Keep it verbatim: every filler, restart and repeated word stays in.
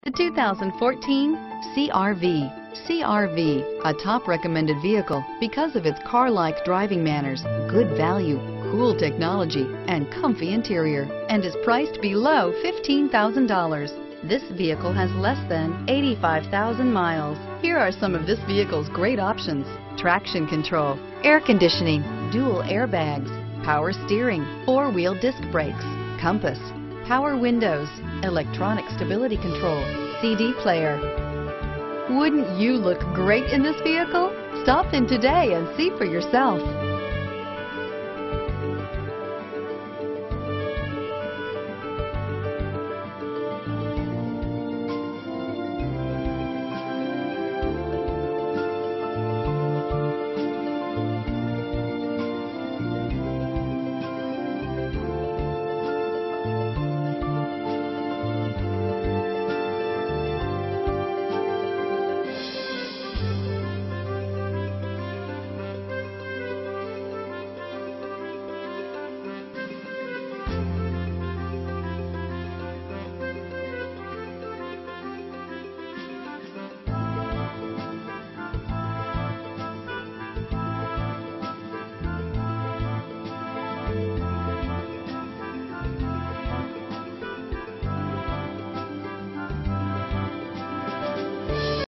The two thousand fourteen C R V. C R V, a top recommended vehicle because of its car-like driving manners, good value, cool technology, and comfy interior, and is priced below fifteen thousand dollars. This vehicle has less than eighty-five thousand miles. Here are some of this vehicle's great options: traction control, air conditioning, dual airbags, power steering, four-wheel disc brakes, compass, power windows, electronic stability control, C D player. Wouldn't you look great in this vehicle? Stop in today and see for yourself.